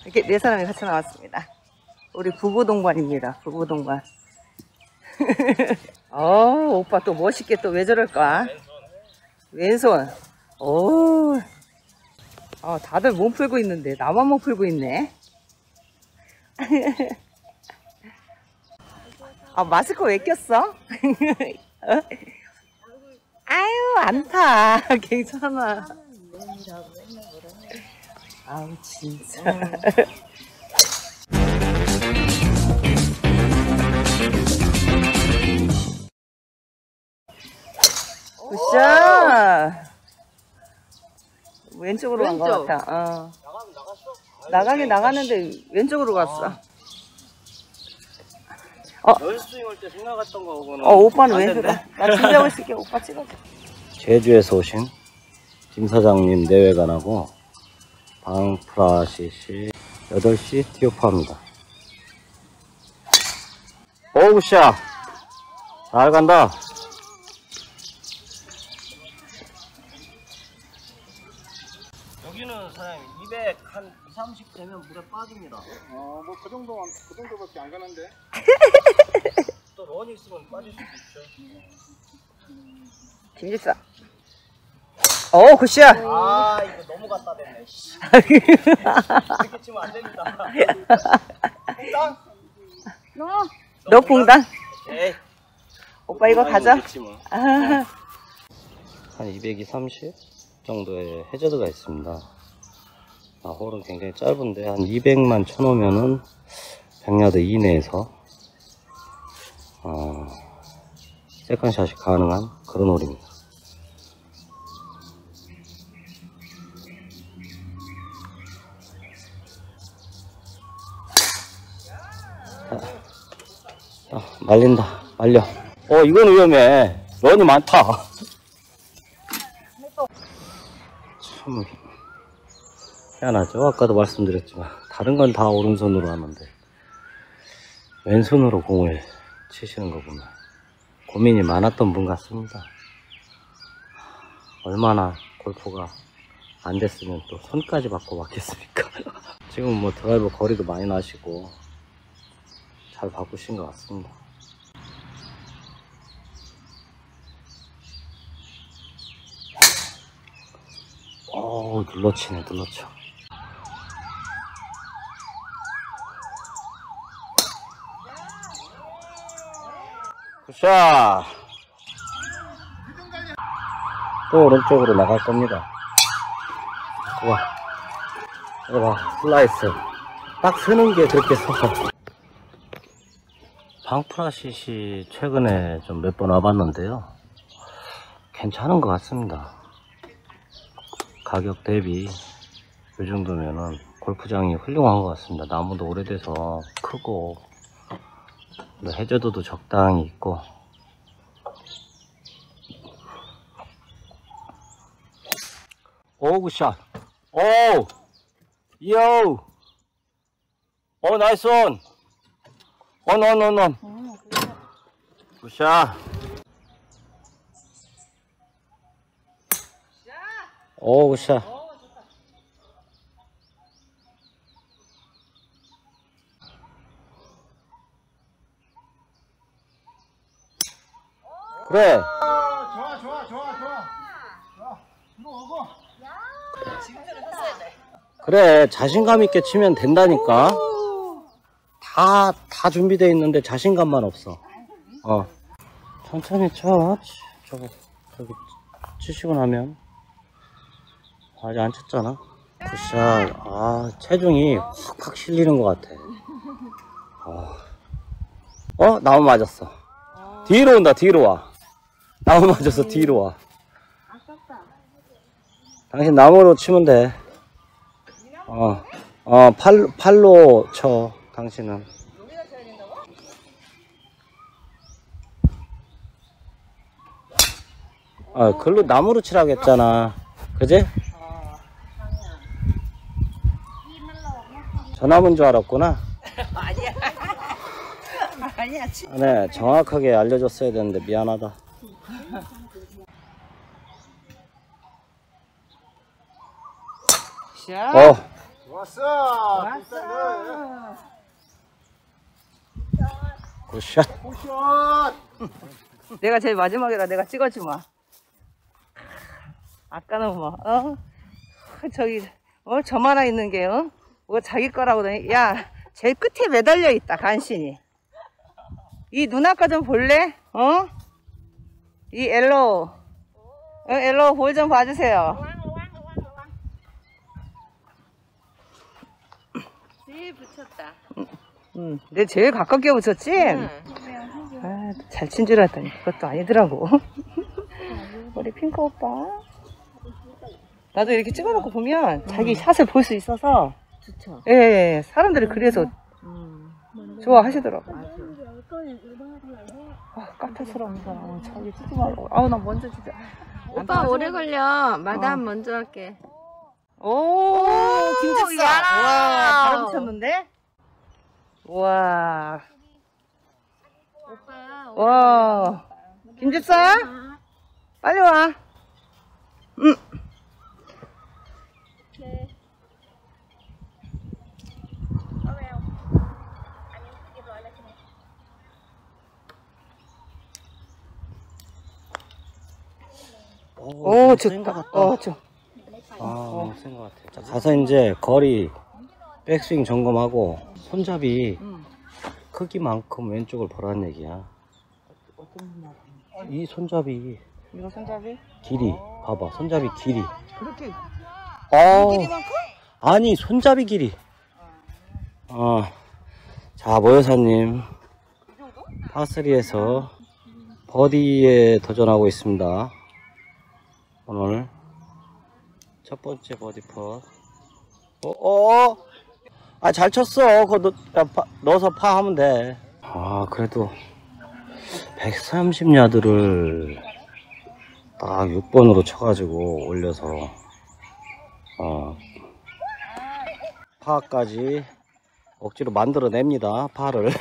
이렇게 네 사람이 같이 나왔습니다. 우리 부부 동반입니다. 부부 동반. 오빠 또 멋있게 또 왜 저럴까? 왼손. 오. 다들 몸 풀고 있는데 나만 못 풀고 있네. 마스크 왜 꼈어? 아유, 안 타. 괜찮아. 아우, 진짜. 굿샷. 왼쪽으로 간 것 같아. 나가긴 나갔는데 왼쪽으로 갔어. 널스윙 할 때 생각했던 거하고는 오빠는 왼쪽으로. 나 준비하고 있을게. 오빠 찍어줘. 제주에서 오신 김 사장님 내외관하고 방프라시시 8시 티오파입니다. 굿샷. 잘 간다. 여기는 사장님 200 한 30 되면 물에 빠집니다. 뭐 그 정도밖에 안 가는데. 또 런이 있으면 빠질 수도 있죠. 김집사. 굿샷. 이거 너무 갖다 댔네. 이렇게 치면 안 됩니다. 퐁당? 너 퐁당? 오케이. 오빠 이거 가져. 한 230 정도의 해저드가 있습니다. 홀은 굉장히 짧은데 한 200만 쳐놓으면은 100야드 이내에서 세컨샷이 가능한 그런 홀입니다. 말린다. 말려. 이건 위험해. 런이 많다. 참 희한하죠. 아까도 말씀드렸지만 다른 건 다 오른손으로 하는데 왼손으로 공을 치시는 거 보면 고민이 많았던 분 같습니다. 얼마나 골프가 안 됐으면 또 손까지 받고 맞겠습니까? 지금 뭐 드라이버 거리도 많이 나시고 잘 바꾸신 것 같습니다. 눌러치네, 눌러쳐. 굿샷! 또 오른쪽으로 나갈 겁니다. 이거 봐, 슬라이스. 딱 서는 게 그렇게 서서. 방프라시시 최근에 좀 몇 번 와봤는데요. 괜찮은 것 같습니다. 가격 대비 이 정도면은 골프장이 훌륭한 것 같습니다. 나무도 오래돼서 크고 해저드도 적당히 있고 굿샷. 나이스 온. 온. 굿샷. 굿샷. 그래. 그래, 자신감 있게 치면 된다니까. 다 준비되어 있는데 자신감만 없어. 천천히 쳐. 저기 치시고 나면. 아직 안 쳤잖아. 굿샷. 체중이 확 실리는 것 같아. 나무 맞았어. 뒤로 온다, 뒤로 와. 나무 맞아서 뒤로 와. 당신 나무로 치면 돼. 팔로 쳐, 당신은. 글로 나무로 치라고 했잖아. 그지? 저 나무인 줄 알았구나. 아니야. 네, 정확하게 알려줬어야 되는데 미안하다. 왔어. 굿샷. 굿샷. 내가 제일 마지막이라 내가 찍어주마. 아까는 뭐, 저기, 점 하나 있는 게, 뭐 자기 거라고 그러니. 야, 제일 끝에 매달려 있다, 간신히. 이 누나거 좀 볼래? 이 엘로우. 엘로우 볼 좀 봐주세요. 제일 붙였다. 내 제일 가깝게 붙였지? 아, 잘 친 줄 알았더니 그것도 아니더라고. 우리 핑크 오빠. 나도 이렇게 찍어놓고 보면 자기 샷을 볼 수 있어서. 좋죠. 예, 사람들이 그래서 좋아하시더라고. 까탈스러운 자기 찍지 말고. 아우, 나 먼저 진짜. 오빠 오래 걸려. 마담 먼저 할게. 오, 김집사. 야. 와, 바로 붙였는데? 와, 오빠. 와. 김집사? 빨리 와. 오, 좋다. 좋아. 너무 센 것 같아. 자, 가서 이제 거리, 백스윙 점검하고, 손잡이 크기만큼 왼쪽을 보라는 얘기야. 이 손잡이 이거 손잡이? 길이, 봐봐. 손잡이 길이. 그렇게 길이만큼? 아니, 손잡이 길이. 자, 모여사님. 파3에서 버디에 도전하고 있습니다. 오늘 첫 번째 버디 펫. 잘 쳤어. 그거 넣어서 파 하면 돼. 그래도 130야드를 딱 6번으로 쳐가지고 올려서 파까지 억지로 만들어냅니다. 파를.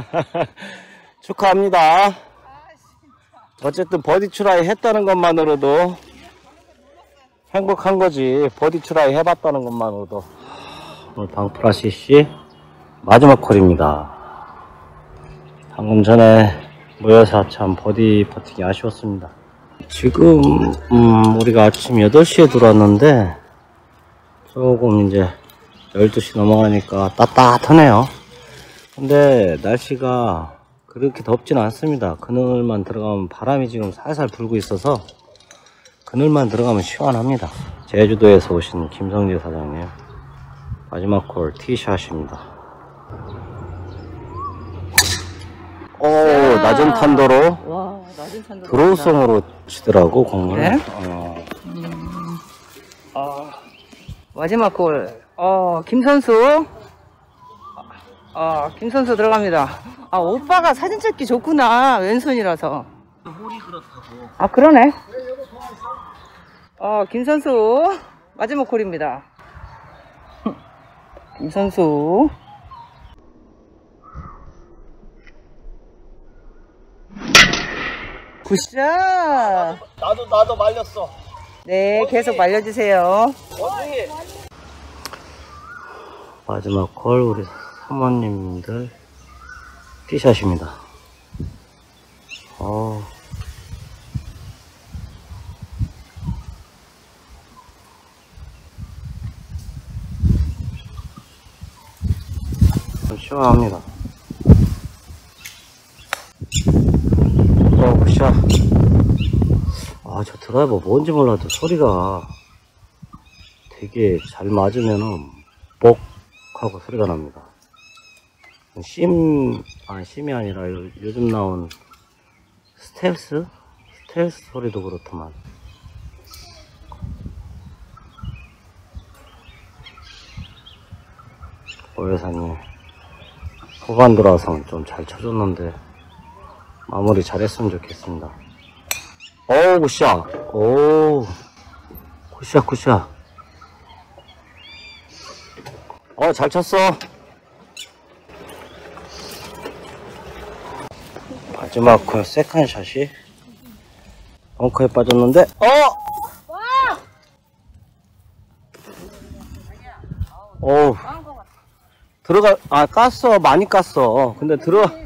축하합니다. 어쨌든 버디 트라이 했다는 것만으로도 행복한 거지. 버디 트라이 해봤다는 것만으로도. 오늘 방프라 CC 마지막 콜입니다. 방금 전에 모여서 참 버디 퍼팅이 아쉬웠습니다. 지금 우리가 아침 8시에 들어왔는데 조금 이제 12시 넘어가니까 따뜻하네요. 근데 날씨가 그렇게 덥지는 않습니다. 그늘만 들어가면 바람이 지금 살살 불고 있어서 그늘만 들어가면 시원합니다. 제주도에서 오신 김성재 사장님 마지막 콜 티샷입니다. 낮은 탄도로 와, 낮은 산도. 드로우성으로 치더라고 공을. 그래? 마지막 골. 김선수. 김선수 들어갑니다. 오빠가 사진 찍기 좋구나. 왼손이라서. 홀이 그렇다고. 그러네. 김선수. 마지막 골입니다. 김선수. 굿샷. 나도 말렸어. 네, 계속 말려주세요. 마지막 콜 우리 사모님들 티샷입니다. 좀 시원합니다. 굿샷. 저 드라이버 뭔지 몰라도 소리가 되게 잘 맞으면은 복 하고 소리가 납니다. 심이 아니라 요즘 나온 스텔스 소리도 그렇더만. 오여사님 후반 들어와서 좀 잘 쳐줬는데 마무리 잘했으면 좋겠습니다. 굿샷. 굿샷. 잘 쳤어. 마지막 그 세컨샷이 벙커에 빠졌는데 어우, 들어가, 아, 깠어. 많이 깠어. 근데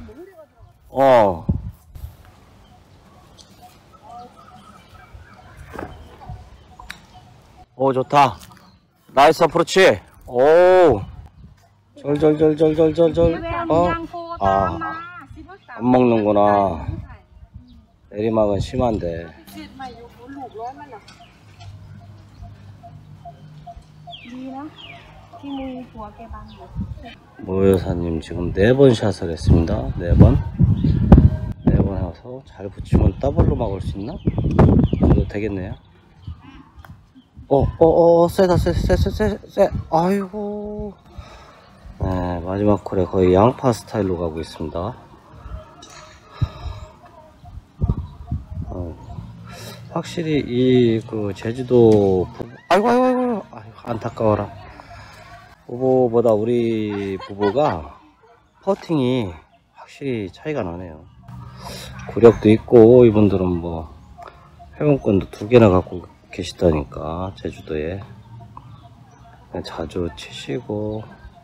오, 좋다. 나이스 어프로치. 오. 절절절절절절절. 아, 안 먹는구나. 내리막은 심한데. 모 여사님 지금 4번 샷을 했습니다. 4번. 4번 해서 잘 붙이면 더블로 막을 수 있나? 그래도 되겠네요. 쎄. 아이고. 네, 마지막 콜에 거의 양파 스타일로 가고 있습니다. 확실히 이 제주도 아이고 안타까워라. 부부보다 우리 부부가 퍼팅이 확실히 차이가 나네요. 구력도 있고 이분들은 뭐 회원권도 2개나 갖고 계시다니까 제주도에 자주 치시고.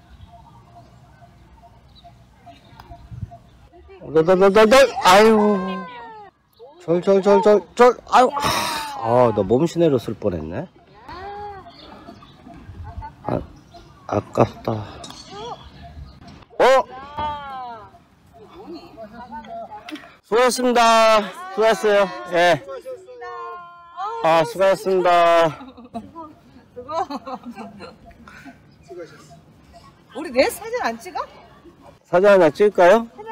아유 아유 나 몸시내로 쓸 뻔했네. 아깝다. 수고하셨습니다. 수고하셨어요. 예. 수고하셨습니다. 우리 내 사진 안 찍어? 사진 하나 찍을까요?